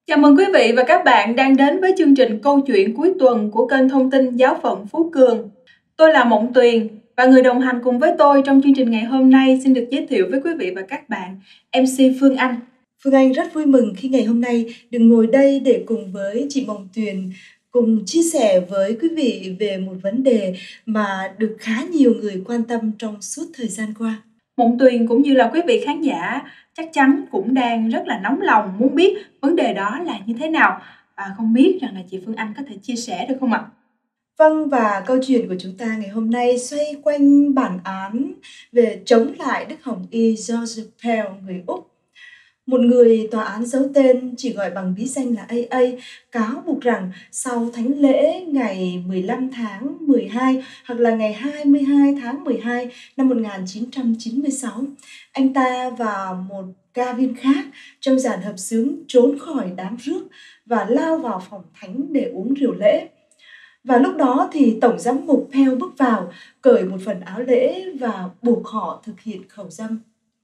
Chào mừng quý vị và các bạn đang đến với chương trình câu chuyện cuối tuần của kênh thông tin Giáo phận Phú Cường. Tôi là Mộng Tuyền và người đồng hành cùng với tôi trong chương trình ngày hôm nay xin được giới thiệu với quý vị và các bạn MC Phương Anh. Phương Anh rất vui mừng khi ngày hôm nay được ngồi đây để cùng với chị Mộng Tuyền cùng chia sẻ với quý vị về một vấn đề mà được khá nhiều người quan tâm trong suốt thời gian qua. Mộng Tuyền cũng như là quý vị khán giả chắc chắn cũng đang rất là nóng lòng muốn biết vấn đề đó là như thế nào. Không biết rằng là chị Phương Anh có thể chia sẻ được không ạ? Vâng, và câu chuyện của chúng ta ngày hôm nay xoay quanh bản án về chống lại Đức Hồng Y George Pell, người Úc. Một người tòa án giấu tên chỉ gọi bằng bí danh là AA cáo buộc rằng sau thánh lễ ngày 15 tháng 12 hoặc là ngày 22 tháng 12 năm 1996, anh ta và một ca viên khác trong dàn hợp xướng trốn khỏi đám rước và lao vào phòng thánh để uống rượu lễ. Và lúc đó thì Tổng giám mục Pell bước vào, cởi một phần áo lễ và buộc họ thực hiện khẩu dâm.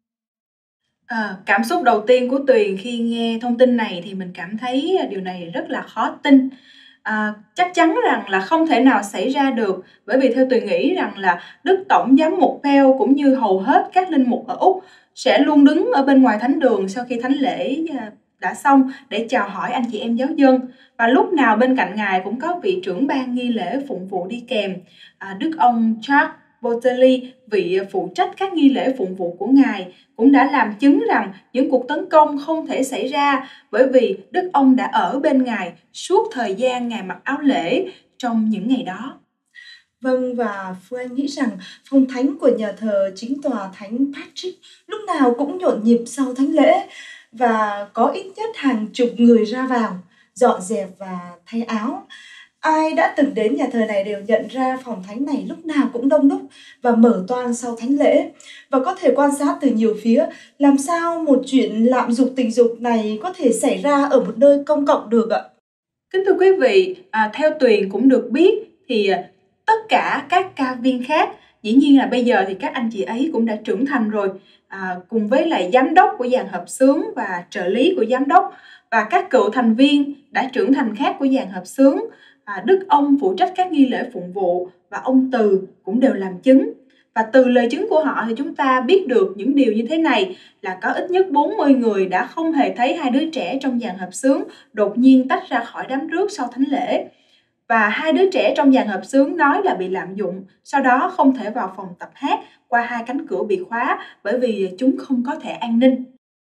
Cảm xúc đầu tiên của Tuyền khi nghe thông tin này thì mình cảm thấy điều này rất là khó tin. Chắc chắn rằng là không thể nào xảy ra được, bởi vì theo Tuyền nghĩ rằng là Đức Tổng giám mục Pell cũng như hầu hết các linh mục ở Úc sẽ luôn đứng ở bên ngoài thánh đường sau khi thánh lễ đã xong để chào hỏi anh chị em giáo dân. Và lúc nào bên cạnh ngài cũng có vị trưởng ban nghi lễ phụng vụ đi kèm, Đức ông Charles Botticelli, vị phụ trách các nghi lễ phụng vụ của ngài, cũng đã làm chứng rằng những cuộc tấn công không thể xảy ra bởi vì Đức ông đã ở bên ngài suốt thời gian ngài mặc áo lễ trong những ngày đó. Vâng, và Phương Anh nghĩ rằng phòng thánh của nhà thờ chính tòa Thánh Patrick lúc nào cũng nhộn nhịp sau thánh lễ và có ít nhất hàng chục người ra vào, dọn dẹp và thay áo. Ai đã từng đến nhà thờ này đều nhận ra phòng thánh này lúc nào cũng đông đúc và mở toang sau thánh lễ. Và có thể quan sát từ nhiều phía làm sao một chuyện lạm dụng tình dục này có thể xảy ra ở một nơi công cộng được ạ. Kính thưa quý vị, theo Tuyền cũng được biết thì tất cả các ca viên khác, dĩ nhiên là bây giờ thì các anh chị ấy cũng đã trưởng thành rồi, cùng với lại giám đốc của dàn hợp xướng và trợ lý của giám đốc và các cựu thành viên đã trưởng thành khác của dàn hợp xướng, Đức ông phụ trách các nghi lễ phụng vụ và ông Từ cũng đều làm chứng. Và từ lời chứng của họ thì chúng ta biết được những điều như thế này, là có ít nhất 40 người đã không hề thấy hai đứa trẻ trong dàn hợp xướng đột nhiên tách ra khỏi đám rước sau thánh lễ. Và hai đứa trẻ trong dàn hợp xướng nói là bị lạm dụng, sau đó không thể vào phòng tập hát qua hai cánh cửa bị khóa bởi vì chúng không có thẻ an ninh.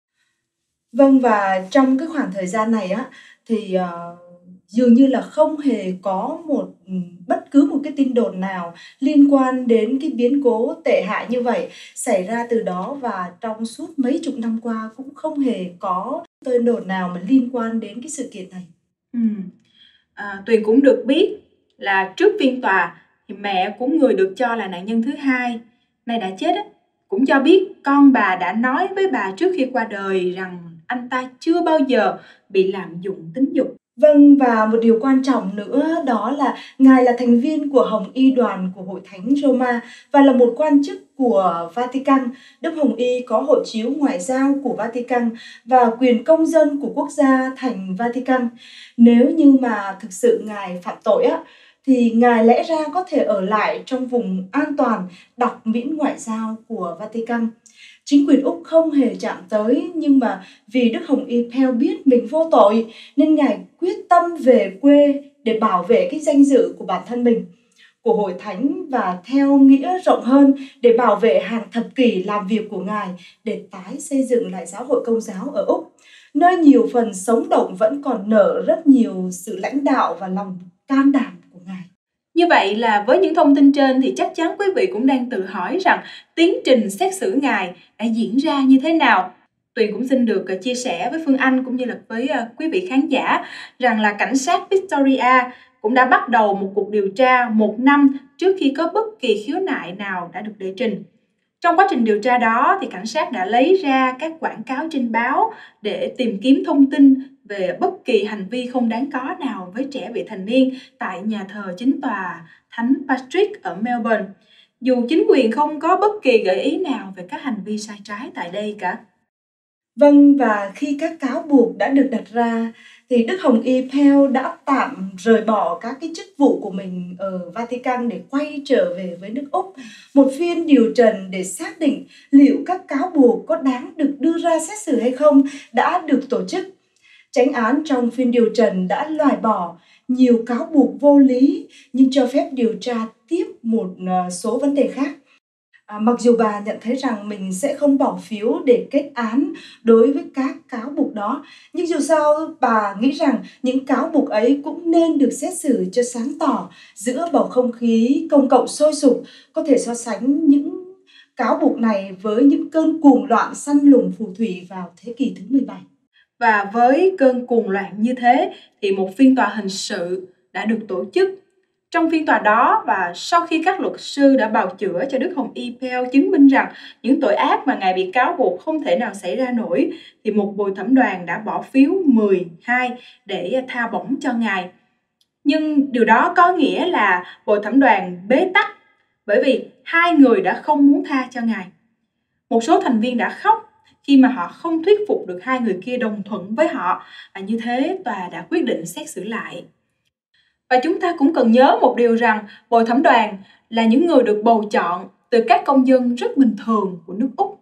Vâng, và trong cái khoảng thời gian này á thì dường như là không hề có bất cứ một cái tin đồn nào liên quan đến cái biến cố tệ hại như vậy xảy ra từ đó, và trong suốt mấy chục năm qua cũng không hề có tin đồn nào mà liên quan đến cái sự kiện này. Tuyền cũng được biết là trước phiên tòa thì mẹ của người được cho là nạn nhân thứ hai, nay đã chết, cũng cho biết con bà đã nói với bà trước khi qua đời rằng anh ta chưa bao giờ bị lạm dụng tính dục. Vâng, và một điều quan trọng nữa đó là Ngài là thành viên của Hồng Y đoàn của Hội Thánh Roma và là một quan chức của Vatican. Đức Hồng Y có hộ chiếu ngoại giao của Vatican và quyền công dân của quốc gia thành Vatican. Nếu như mà thực sự Ngài phạm tội á, thì Ngài lẽ ra có thể ở lại trong vùng an toàn đọc miễn ngoại giao của Vatican. Chính quyền Úc không hề chạm tới, nhưng mà vì Đức Hồng Y Pell biết mình vô tội nên Ngài quyết tâm về quê để bảo vệ cái danh dự của bản thân mình, của Hội Thánh và theo nghĩa rộng hơn để bảo vệ hàng thập kỷ làm việc của Ngài để tái xây dựng lại giáo hội Công giáo ở Úc, nơi nhiều phần sống động vẫn còn nở rất nhiều sự lãnh đạo và lòng can đảm của Ngài. Như vậy là với những thông tin trên thì chắc chắn quý vị cũng đang tự hỏi rằng tiến trình xét xử ngài đã diễn ra như thế nào. Tuyền cũng xin được chia sẻ với Phương Anh cũng như là với quý vị khán giả rằng là cảnh sát Victoria cũng đã bắt đầu một cuộc điều tra 1 năm trước khi có bất kỳ khiếu nại nào đã được đệ trình. Trong quá trình điều tra đó thì cảnh sát đã lấy ra các quảng cáo trên báo để tìm kiếm thông tin về bất kỳ hành vi không đáng có nào với trẻ vị thành niên tại nhà thờ chính tòa Thánh Patrick ở Melbourne, dù chính quyền không có bất kỳ gợi ý nào về các hành vi sai trái tại đây cả. Vâng, và khi các cáo buộc đã được đặt ra thì Đức Hồng Y Pell đã tạm rời bỏ các cái chức vụ của mình ở Vatican để quay trở về với nước Úc. Một phiên điều trần để xác định liệu các cáo buộc có đáng được đưa ra xét xử hay không đã được tổ chức. Chánh án trong phiên điều trần đã loại bỏ nhiều cáo buộc vô lý nhưng cho phép điều tra tiếp một số vấn đề khác. Mặc dù bà nhận thấy rằng mình sẽ không bỏ phiếu để kết án đối với các cáo buộc đó, nhưng dù sao bà nghĩ rằng những cáo buộc ấy cũng nên được xét xử cho sáng tỏ giữa bầu không khí công cộng sôi sục, có thể so sánh những cáo buộc này với những cơn cuồng loạn săn lùng phù thủy vào thế kỷ thứ 17. Và với cơn cuồng loạn như thế thì một phiên tòa hình sự đã được tổ chức. Trong phiên tòa đó và sau khi các luật sư đã bào chữa cho Đức Hồng Y Pell chứng minh rằng những tội ác mà ngài bị cáo buộc không thể nào xảy ra nổi, thì một bồi thẩm đoàn đã bỏ phiếu 12 để tha bổng cho ngài. Nhưng điều đó có nghĩa là bồi thẩm đoàn bế tắc bởi vì hai người đã không muốn tha cho ngài. Một số thành viên đã khóc khi mà họ không thuyết phục được hai người kia đồng thuận với họ, và như thế tòa đã quyết định xét xử lại. Và chúng ta cũng cần nhớ một điều rằng bồi thẩm đoàn là những người được bầu chọn từ các công dân rất bình thường của nước Úc.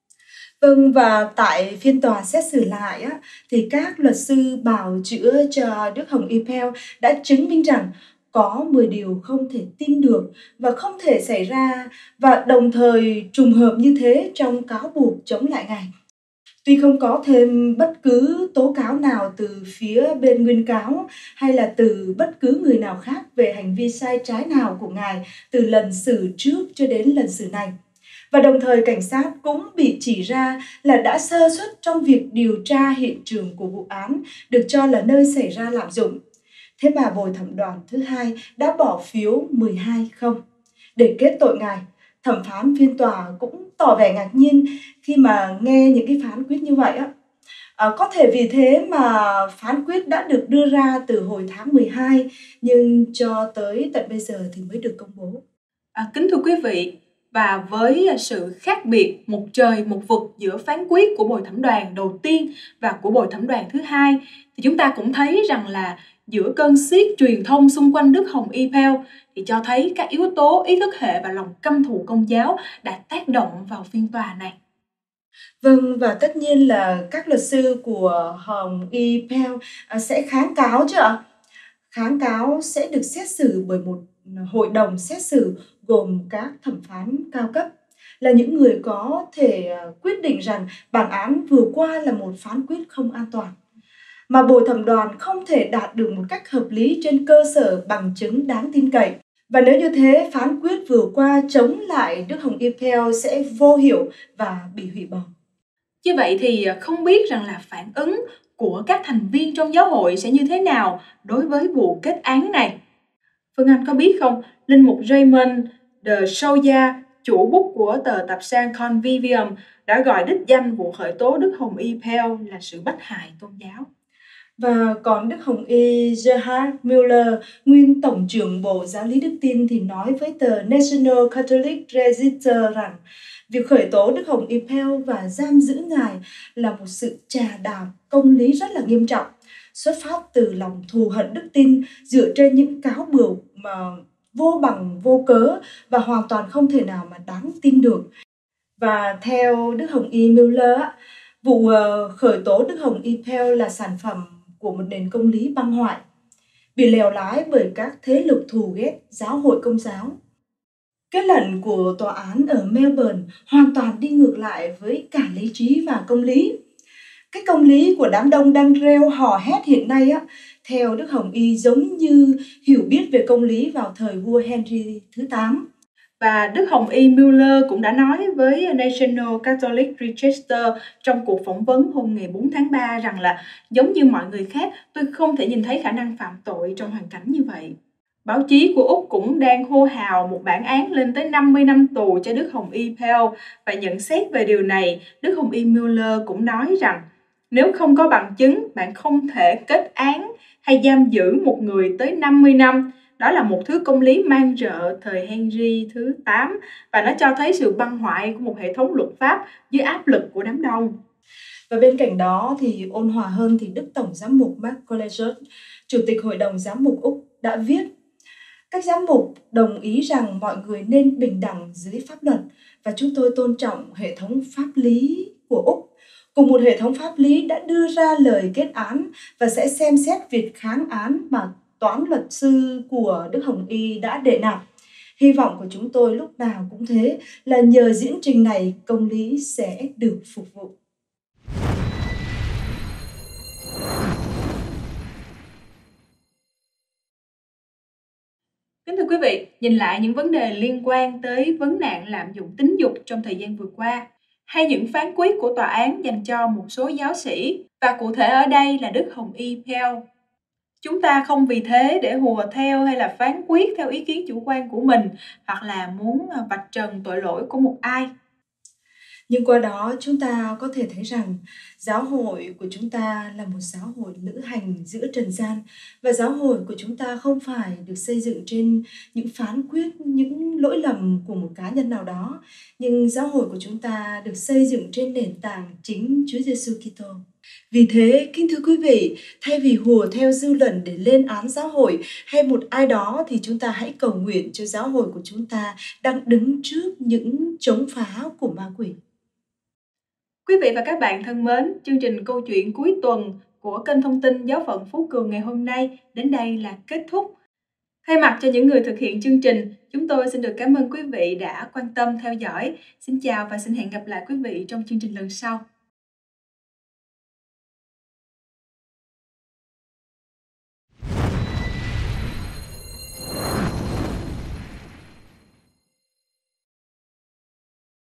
Vâng, và tại phiên tòa xét xử lại á, thì các luật sư bào chữa cho Đức Hồng Y Pell đã chứng minh rằng có 10 điều không thể tin được và không thể xảy ra và đồng thời trùng hợp như thế trong cáo buộc chống lại ngài. Tuy không có thêm bất cứ tố cáo nào từ phía bên nguyên cáo hay là từ bất cứ người nào khác về hành vi sai trái nào của ngài từ lần xử trước cho đến lần xử này. Và đồng thời cảnh sát cũng bị chỉ ra là đã sơ suất trong việc điều tra hiện trường của vụ án được cho là nơi xảy ra lạm dụng. Thế mà bồi thẩm đoàn thứ hai đã bỏ phiếu 12-0 để kết tội ngài. Thẩm phán phiên tòa cũng tỏ vẻ ngạc nhiên khi mà nghe những cái phán quyết như vậy á. Có thể vì thế mà phán quyết đã được đưa ra từ hồi tháng 12 nhưng cho tới tận bây giờ thì mới được công bố. Kính thưa quý vị, và với sự khác biệt một trời một vực giữa phán quyết của bồi thẩm đoàn đầu tiên và của bồi thẩm đoàn thứ hai, thì chúng ta cũng thấy rằng là giữa cơn xiết truyền thông xung quanh Đức Hồng Y Pell thì cho thấy các yếu tố ý thức hệ và lòng căm thù Công giáo đã tác động vào phiên tòa này. Vâng, và tất nhiên là các luật sư của Hồng Y Pell sẽ kháng cáo chứ ạ? Kháng cáo sẽ được xét xử bởi một hội đồng xét xử gồm các thẩm phán cao cấp, là những người có thể quyết định rằng bản án vừa qua là một phán quyết không an toàn, mà bồi thẩm đoàn không thể đạt được một cách hợp lý trên cơ sở bằng chứng đáng tin cậy. Và nếu như thế, phán quyết vừa qua chống lại Đức Hồng Y Pell sẽ vô hiệu và bị hủy bỏ. Như vậy thì không biết rằng là phản ứng của các thành viên trong giáo hội sẽ như thế nào đối với vụ kết án này. Phương Anh có biết không, Linh mục Raymond de Souza, chủ bút của tờ tạp san Convivium, đã gọi đích danh vụ khởi tố Đức Hồng Y Pell là sự bách hại tôn giáo. Và còn Đức Hồng Y Gerhard Müller, nguyên Tổng trưởng Bộ Giáo lý Đức tin thì nói với tờ National Catholic Register rằng việc khởi tố Đức Hồng Y Pell và giam giữ ngài là một sự trà đạp công lý rất là nghiêm trọng, xuất phát từ lòng thù hận đức tin dựa trên những cáo buộc mà vô bằng vô cớ và hoàn toàn không thể nào mà đáng tin được. Và theo Đức Hồng Y Müller, vụ khởi tố Đức Hồng Y Pell là sản phẩm của một nền công lý băng hoại, bị lèo lái bởi các thế lực thù ghét giáo hội Công giáo. Kết luận của tòa án ở Melbourne hoàn toàn đi ngược lại với cả lý trí và công lý. Cái công lý của đám đông đang reo hò hét hiện nay á, theo Đức Hồng Y giống như hiểu biết về công lý vào thời vua Henry thứ 8. Và Đức Hồng Y Müller cũng đã nói với National Catholic Register trong cuộc phỏng vấn hôm ngày 4 tháng 3 rằng là giống như mọi người khác, tôi không thể nhìn thấy khả năng phạm tội trong hoàn cảnh như vậy. Báo chí của Úc cũng đang hô hào một bản án lên tới 50 năm tù cho Đức Hồng Y Pell, và nhận xét về điều này, Đức Hồng Y Müller cũng nói rằng nếu không có bằng chứng, bạn không thể kết án hay giam giữ một người tới 50 năm. Đó là một thứ công lý man rợ thời Henry thứ 8 và nó cho thấy sự băng hoại của một hệ thống luật pháp dưới áp lực của đám đông. Và bên cạnh đó thì ôn hòa hơn thì Đức Tổng Giám mục Mark Collegiot, Chủ tịch Hội đồng Giám mục Úc đã viết: các giám mục đồng ý rằng mọi người nên bình đẳng dưới pháp luật và chúng tôi tôn trọng hệ thống pháp lý của Úc, cùng một hệ thống pháp lý đã đưa ra lời kết án và sẽ xem xét việc kháng án mà toán luật sư của Đức Hồng Y đã đệ nạp. Hy vọng của chúng tôi lúc nào cũng thế, là nhờ diễn trình này công lý sẽ được phục vụ. Kính thưa quý vị, nhìn lại những vấn đề liên quan tới vấn nạn lạm dụng tính dục trong thời gian vừa qua, hay những phán quyết của tòa án dành cho một số giáo sĩ, và cụ thể ở đây là Đức Hồng Y Pell. Chúng ta không vì thế để hùa theo hay là phán quyết theo ý kiến chủ quan của mình, hoặc là muốn vạch trần tội lỗi của một ai. Nhưng qua đó chúng ta có thể thấy rằng giáo hội của chúng ta là một giáo hội lữ hành giữa trần gian, và giáo hội của chúng ta không phải được xây dựng trên những phán quyết, những lỗi lầm của một cá nhân nào đó, nhưng giáo hội của chúng ta được xây dựng trên nền tảng chính Chúa Giêsu Kitô. Vì thế, kính thưa quý vị, thay vì hùa theo dư luận để lên án giáo hội hay một ai đó, thì chúng ta hãy cầu nguyện cho giáo hội của chúng ta đang đứng trước những chống phá của ma quỷ. Quý vị và các bạn thân mến, chương trình câu chuyện cuối tuần của kênh thông tin Giáo phận Phú Cường ngày hôm nay đến đây là kết thúc. Thay mặt cho những người thực hiện chương trình, chúng tôi xin được cảm ơn quý vị đã quan tâm theo dõi. Xin chào và xin hẹn gặp lại quý vị trong chương trình lần sau.